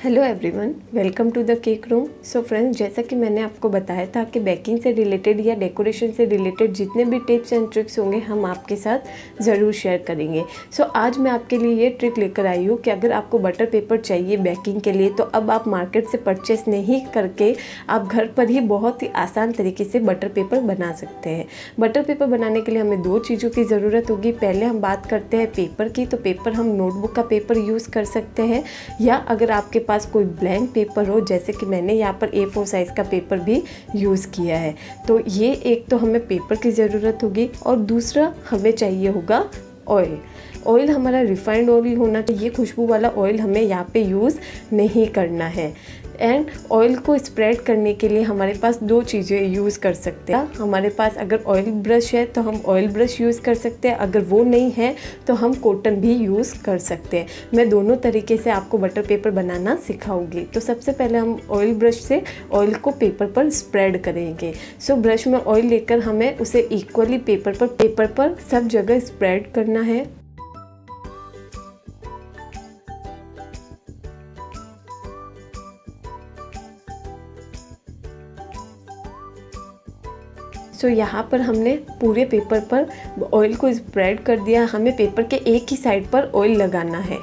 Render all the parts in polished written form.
Hello everyone, welcome to the cake room. So friends, जैसा कि मैंने आपको बताया था कि बेकिंग से रिलेटेड या डेकोरेशन से रिलेटेड जितने भी टिप्स एंड ट्रिक्स होंगे हम आपके साथ ज़रूर शेयर करेंगे। सो आज मैं आपके लिए ये ट्रिक लेकर आई हूँ कि अगर आपको बटर पेपर चाहिए बेकिंग के लिए तो अब आप मार्केट से परचेस नहीं करके आप घर पर ही बहुत ही आसान तरीके से बटर पेपर बना सकते हैं। बटर पेपर बनाने के लिए हमें दो चीज़ों की ज़रूरत होगी। पहले हम बात करते हैं पेपर की, तो पेपर हम नोटबुक का पेपर यूज़ कर सकते हैं, या अगर आपके पास कोई ब्लैंक पेपर हो, जैसे कि मैंने यहाँ पर A4 साइज़ का पेपर भी यूज़ किया है। तो ये एक तो हमें पेपर की ज़रूरत होगी और दूसरा हमें चाहिए होगा ऑयल। ऑयल हमारा रिफाइंड ऑयल होना चाहिए, खुशबू वाला ऑयल हमें यहाँ पे यूज़ नहीं करना है। एंड ऑयल को स्प्रेड करने के लिए हमारे पास दो चीज़ें यूज़ कर सकते हैं। हमारे पास अगर ऑयल ब्रश है तो हम ऑयल ब्रश यूज़ कर सकते हैं, अगर वो नहीं है तो हम कॉटन भी यूज़ कर सकते हैं। मैं दोनों तरीके से आपको बटर पेपर बनाना सिखाऊंगी। तो सबसे पहले हम ऑयल ब्रश से ऑयल को पेपर पर स्प्रेड करेंगे। सो ब्रश में ऑयल लेकर हमें उसे इक्वली पेपर पर सब जगह स्प्रेड करना है। सो यहाँ पर हमने पूरे पेपर पर ऑयल को स्प्रेड कर दिया। हमें पेपर के एक ही साइड पर ऑयल लगाना है।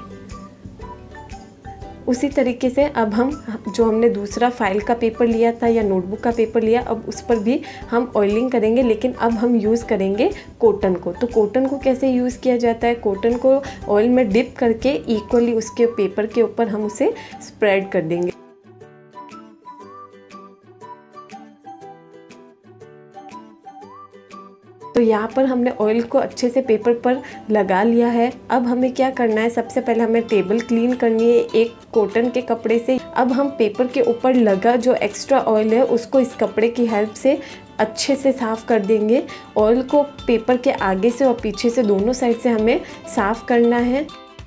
उसी तरीके से अब हम जो हमने दूसरा फाइल का पेपर लिया था या नोटबुक का पेपर लिया, अब उस पर भी हम ऑयलिंग करेंगे, लेकिन अब हम यूज़ करेंगे कॉटन को। तो कॉटन को कैसे यूज़ किया जाता है? कॉटन को ऑयल में डिप करके इक्वली उसके पेपर के ऊपर हम उसे स्प्रेड कर देंगे। तो यहाँ पर हमने ऑयल को अच्छे से पेपर पर लगा लिया है। अब हमें क्या करना है, सबसे पहले हमें टेबल क्लीन करनी है एक कॉटन के कपड़े से। अब हम पेपर के ऊपर लगा जो एक्स्ट्रा ऑयल है उसको इस कपड़े की हेल्प से अच्छे से साफ़ कर देंगे। ऑयल को पेपर के आगे से और पीछे से दोनों साइड से हमें साफ़ करना है।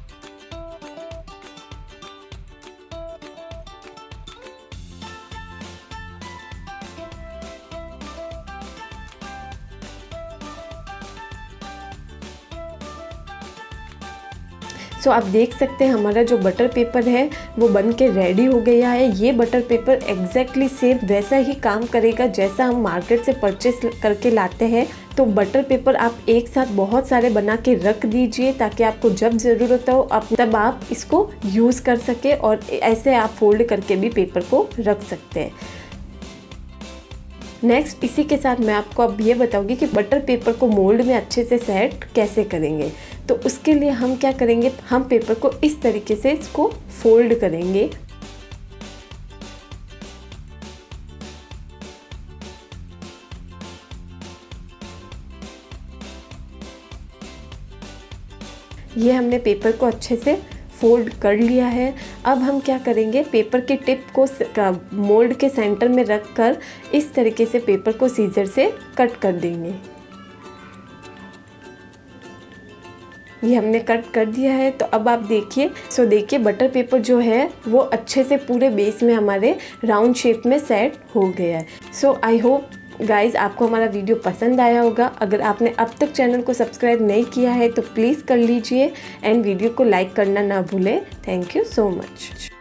सो आप देख सकते हैं हमारा जो बटर पेपर है वो बन के रेडी हो गया है। ये बटर पेपर एग्जैक्टली सेम वैसा ही काम करेगा जैसा हम मार्केट से परचेस करके लाते हैं। तो बटर पेपर आप एक साथ बहुत सारे बना के रख दीजिए ताकि आपको जब ज़रूरत हो तब आप इसको यूज़ कर सके, और ऐसे आप फोल्ड करके भी पेपर को रख सकते हैं। नेक्स्ट इसी के साथ मैं आपको अब ये बताऊंगी कि बटर पेपर को मोल्ड में अच्छे से सेट कैसे करेंगे। तो उसके लिए हम क्या करेंगे, हम पेपर को इस तरीके से इसको फोल्ड करेंगे। ये हमने पेपर को अच्छे से फोल्ड कर लिया है। अब हम क्या करेंगे, पेपर की टिप को मोल्ड के सेंटर में रखकर इस तरीके से पेपर को सीजर से कट कर देंगे। ये हमने कट कर दिया है। तो अब आप देखिए, देखिए बटर पेपर जो है वो अच्छे से पूरे बेस में हमारे राउंड शेप में सेट हो गया है। सो आई होप गाइज़ आपको हमारा वीडियो पसंद आया होगा। अगर आपने अब तक चैनल को सब्सक्राइब नहीं किया है तो प्लीज़ कर लीजिए एंड वीडियो को लाइक करना ना भूलें। Thank you so much.